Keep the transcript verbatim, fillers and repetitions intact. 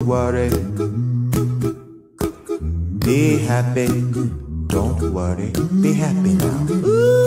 worry. Be happy, don't worry, be happy now.